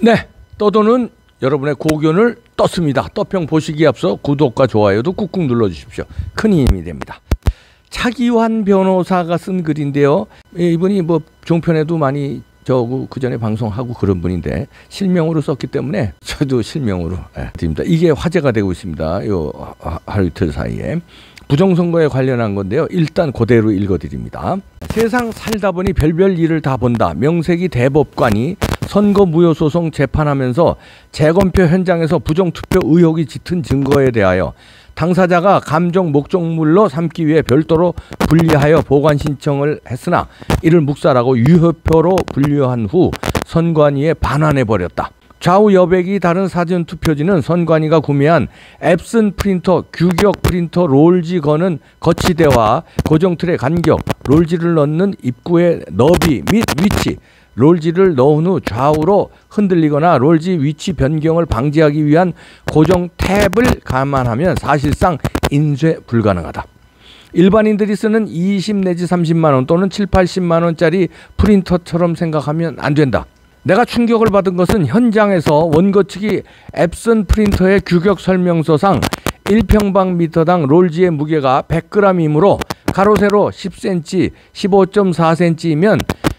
네, 떠도는 여러분의 고견을 떴습니다. 떠평 보시기에 앞서 구독과 좋아요도 꾹꾹 눌러주십시오. 큰 힘이 됩니다. 차기환 변호사가 쓴 글인데요. 이분이 뭐 종편에도 많이 그 전에 방송하고 그런 분인데 실명으로 썼기 때문에 저도 실명으로 드립니다. 이게 화제가 되고 있습니다. 요 하루 이틀 사이에. 부정선거에 관련한 건데요. 일단 그대로 읽어드립니다. 세상 살다 보니 별별 일을 다 본다. 명색이 대법관이 선거무효소송 재판하면서 재검표 현장에서 부정투표 의혹이 짙은 증거에 대하여 당사자가 감정 목적물로 삼기 위해 별도로 분리하여 보관 신청을 했으나 이를 묵살하고 유효표로 분류한 후 선관위에 반환해버렸다. 좌우 여백이 다른 사전투표지는 선관위가 구매한 앱슨 프린터, 규격 프린터 롤지 거는 거치대와 고정틀의 간격, 롤지를 넣는 입구의 너비 및 위치, 롤지를 넣은 후 좌우로 흔들리거나 롤지 위치 변경을 방지하기 위한 고정 탭을 감안하면 사실상 인쇄 불가능하다. 일반인들이 쓰는 20 내지 30만 원 또는 7, 80만 원짜리 프린터처럼 생각하면 안 된다. 내가 충격을 받은 것은 현장에서 원고 측이 앱슨 프린터의 규격 설명서상 1평방미터당 롤지의 무게가 100g이므로 가로 세로 10cm, 15.4cm이면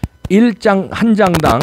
한 장당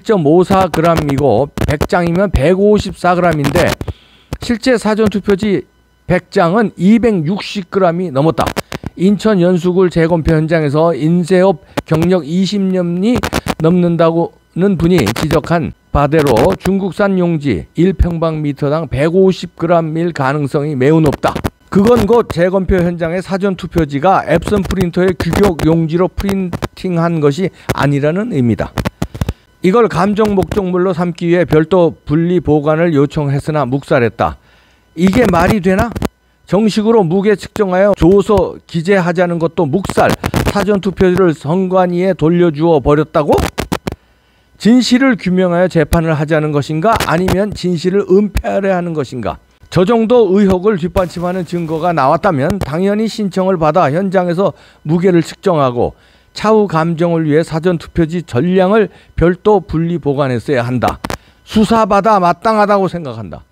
1.54g이고 100장이면 154g인데 실제 사전투표지 100장은 260g이 넘었다. 인천 연수구 재검표 현장에서 인쇄업 경력 20년이 넘는다고는 분이 지적한 바대로 중국산 용지 1평방미터당 150g일 가능성이 매우 높다. 그건 곧 재검표 현장의 사전투표지가 앱슨 프린터의 규격 용지로 프린팅한 것이 아니라는 의미다. 이걸 감정 목적물로 삼기 위해 별도 분리 보관을 요청했으나 묵살했다. 이게 말이 되나? 정식으로 무게 측정하여 조서 기재하자는 것도 묵살, 사전투표지를 선관위에 돌려주어 버렸다고? 진실을 규명하여 재판을 하자는 것인가? 아니면 진실을 은폐하려 하는 것인가? 저 정도 의혹을 뒷받침하는 증거가 나왔다면 당연히 신청을 받아 현장에서 무게를 측정하고 차후 감정을 위해 사전투표지 전량을 별도 분리 보관했어야 한다. 수사받아 마땅하다고 생각한다.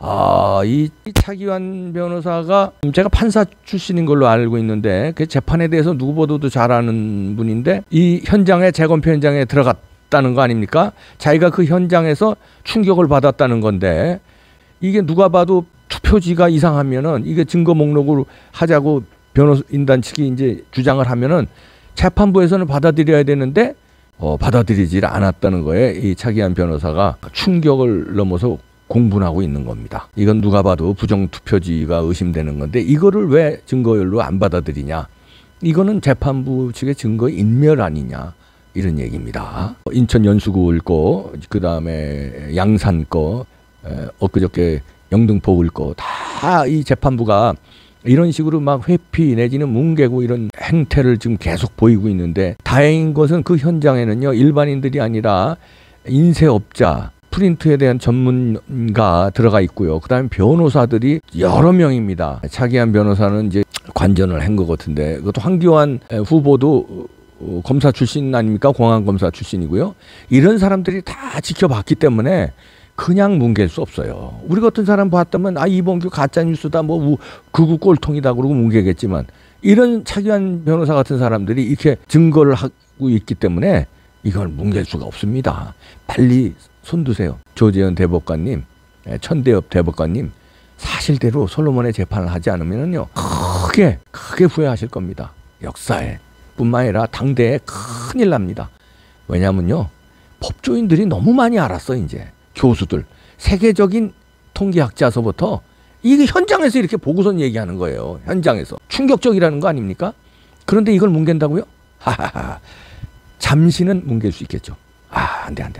이 차기환 변호사가 제가 판사 출신인 걸로 알고 있는데 그 재판에 대해서 누구보다도 잘 아는 분인데 이 현장에 재검표 현장에 들어갔다는 거 아닙니까? 자기가 그 현장에서 충격을 받았다는 건데 이게 누가 봐도 투표지가 이상하면은 이게 증거 목록으로 하자고 변호인단 측이 이제 주장을 하면은 재판부에서는 받아들여야 되는데 받아들이질 않았다는 거에 이 차기환 변호사가 충격을 넘어서 공분하고 있는 겁니다. 이건 누가 봐도 부정투표지가 의심되는 건데 이거를 왜 증거열로 안 받아들이냐? 이거는 재판부 측의 증거 인멸 아니냐? 이런 얘기입니다. 인천 연수구 거, 그 다음에 양산 거, 엊그저께 영등포 거 다 이 재판부가 이런 식으로 막 회피 내지는 뭉개고 이런 행태를 지금 계속 보이고 있는데 다행인 것은 그 현장에는요 일반인들이 아니라 인쇄업자, 프린트에 대한 전문가 들어가 있고요. 그 다음에 변호사들이 여러 명입니다. 차기환 변호사는 이제 관전을 한 것 같은데 그것도 황교안 후보도 검사 출신 아닙니까? 공안검사 출신이고요. 이런 사람들이 다 지켜봤기 때문에 그냥 뭉갤 수 없어요. 우리 같은 사람 봤다면 이봉규 가짜뉴스다 극우 꼴통이다 그러고 뭉개겠지만 이런 차기환 변호사 같은 사람들이 이렇게 증거를 하고 있기 때문에 이걸 뭉갤 수가 없습니다. 빨리 손두세요. 조재현 대법관님, 천대엽 대법관님 사실대로 솔로몬의 재판을 하지 않으면요 크게 후회하실 겁니다. 역사에 뿐만 아니라 당대에 큰일 납니다. 왜냐면요 법조인들이 너무 많이 알았어. 이제 교수들 세계적인 통계학자서부터 이게 현장에서 이렇게 보고선 얘기하는 거예요. 현장에서 충격적이라는 거 아닙니까? 그런데 이걸 뭉갠다고요? 하하하. 잠시는 뭉갤 수 있겠죠. 안 돼요.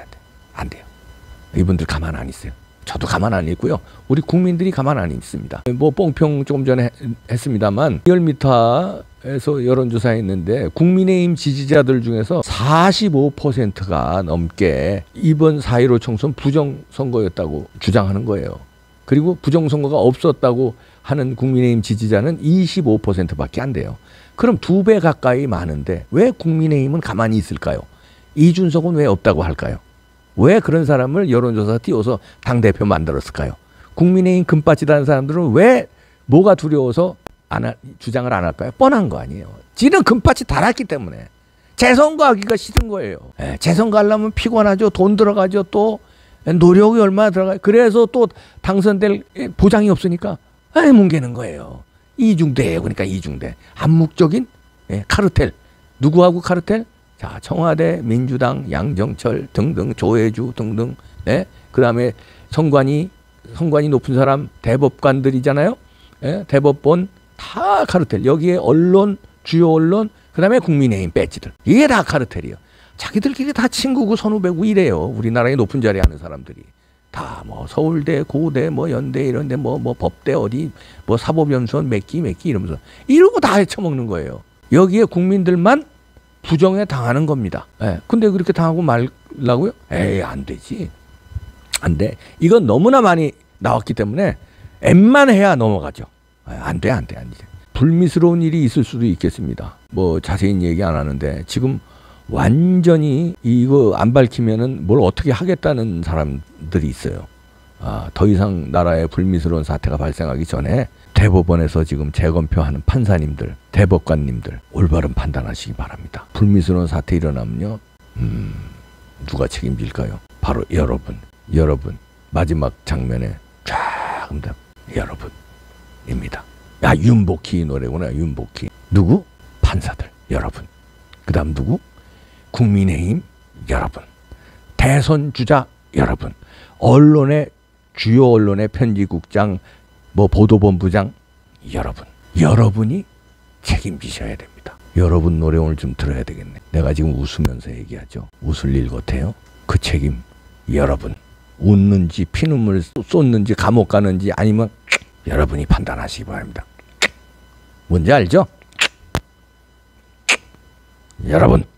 이분들 가만 안 있어요. 저도 가만 안 있고요. 우리 국민들이 가만 안 있습니다. 뽕평 조금 전에 했습니다만 리얼미터에서 여론조사했는데 국민의힘 지지자들 중에서 45%가 넘게 이번 4.15 총선 부정선거였다고 주장하는 거예요. 그리고 부정선거가 없었다고 하는 국민의힘 지지자는 25%밖에 안 돼요. 그럼 2배 가까이 많은데 왜 국민의힘은 가만히 있을까요? 이준석은 왜 없다고 할까요? 왜 그런 사람을 여론조사 띄워서 당대표 만들었을까요? 국민의힘 금빠지다는 사람들은 왜 뭐가 두려워서 주장을 안 할까요? 뻔한 거 아니에요. 지는 금빠지 달았기 때문에 재선거하기가 싫은 거예요. 재선거 하려면 피곤하죠. 돈 들어가죠. 또 노력이 얼마나 들어가요. 그래서 또 당선될 보장이 없으니까 뭉개는 거예요. 이중대예요. 그러니까 이중대. 암묵적인 카르텔. 누구하고 카르텔? 자, 청와대, 민주당, 양정철 등등, 조혜주 등등. 그다음에 선관위 높은 사람 대법관들이잖아요. 대법원 다 카르텔. 여기에 언론, 주요 언론, 그다음에 국민의힘 배지들. 이게 다 카르텔이에요. 자기들끼리 다 친구고 선후배고 이래요. 우리나라의 높은 자리에 하는 사람들이. 다 뭐 서울대, 고대, 뭐 연대 이런데 뭐 법대 어디 뭐 사법연수원 몇 기 이러면서 이러고 다 헤쳐먹는 거예요. 여기에 국민들만 부정에 당하는 겁니다. 근데 그렇게 당하고 말라고요? 안 되지. 안 돼. 이건 너무나 많이 나왔기 때문에 엠만 해야 넘어가죠. 안 돼. 불미스러운 일이 있을 수도 있겠습니다. 뭐 자세히 얘기 안 하는데 지금 완전히 이거 안 밝히면은 뭘 어떻게 하겠다는 사람들이 있어요. 더 이상 나라에 불미스러운 사태가 발생하기 전에 대법원에서 지금 재검표하는 판사님들, 대법관님들 올바른 판단하시기 바랍니다. 불미스러운 사태 일어나면요, 누가 책임질까요? 바로 여러분 마지막 장면에 쫙 여러분입니다. 윤복희 노래구나. 윤복희. 누구? 판사들 여러분. 그 다음 누구? 국민의힘 여러분. 대선 주자 여러분. 주요 언론의 편집국장, 보도본부장 여러분. 여러분이 책임지셔야 됩니다. 여러분 노래 오늘 좀 들어야 되겠네. 내가 지금 웃으면서 얘기하죠. 웃을 일 같아요. 그 책임 여러분. 웃는지 피눈물 쏟는지 감옥 가는지 아니면 여러분이 판단하시기 바랍니다. 뭔지 알죠? 여러분.